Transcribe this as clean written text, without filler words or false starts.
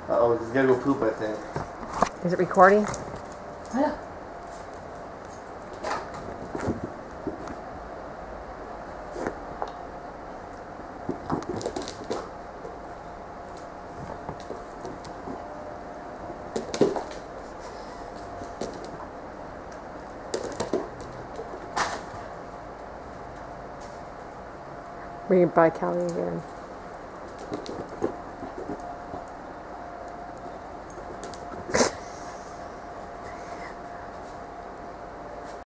Uh-oh, he's gotta go poop, I think. Is it recording? Yeah. Bring it by Callie again.